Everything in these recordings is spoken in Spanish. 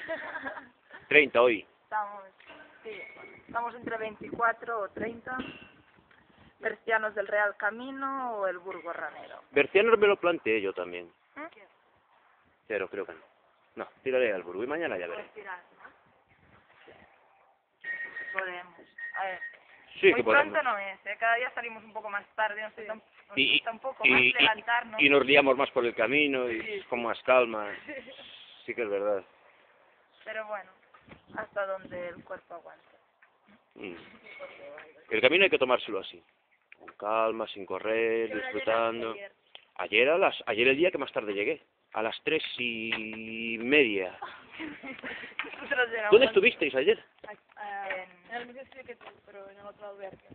30 hoy. Estamos entre 24 o 30. Bercianos del Real Camino o el Burgo Ranero. Bercianos me lo planteé yo también. Pero creo que no. No, tiraré al Burgo y mañana ya veré. Podemos. A ver. Sí, Muy que podemos. pronto no es, ¿eh? Cada día salimos un poco más tarde, no sé, nos Y, cuesta un poco más levantarnos. y nos liamos más por el camino y Sí. con más calma. Sí que es verdad. Pero bueno, hasta donde el cuerpo aguante. El camino hay que tomárselo así. Con calma, sin correr, disfrutando. Ayer el día que más tarde llegué. A las 3:30. Nosotros llegamos ¿Dónde estuvisteis ayer? en el mismo sitio que tú, pero en el otro albergue.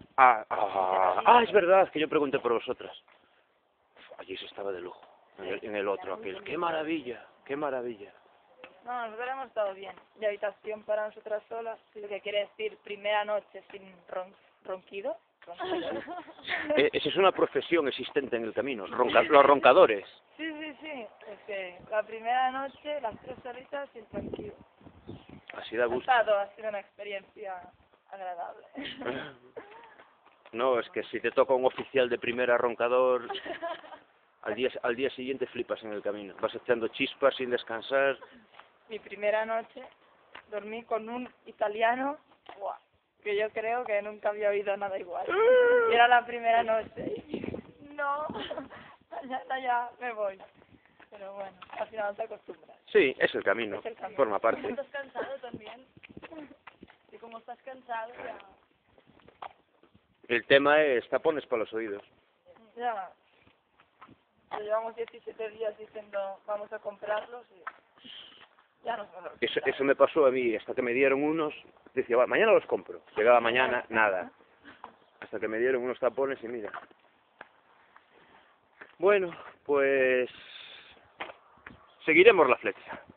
Es verdad que yo pregunté por vosotras. Allí se estaba de lujo. En el otro, aquel. ¡Qué maravilla! ¡Qué maravilla! No, nosotros hemos estado bien. De habitación para nosotras solas, lo que quiere decir primera noche sin ronquido. Esa es una profesión existente en el camino. Los roncadores. Sí. Es que la primera noche, las 3 horitas sin tranquilo. Así da gusto. Ha sido una experiencia agradable. No, es que si te toca un oficial de primera roncador, al día siguiente flipas en el camino. Vas echando chispas sin descansar. Mi primera noche dormí con un italiano, que yo creo que nunca había oído nada igual. Y era la primera noche. No, ya me voy. Pero bueno, al final te acostumbras. Sí, es el camino. Es el camino. Forma parte. ¿Estás cansado también? Y como estás cansado ya... El tema es tapones para los oídos. Ya llevamos 17 días diciendo vamos a comprarlos y ya nos vamos. Eso me pasó a mí, hasta que me dieron unos, decía, va, mañana los compro. Llegaba mañana, nada. Hasta que me dieron unos tapones y mira. Bueno, pues seguiremos la flecha.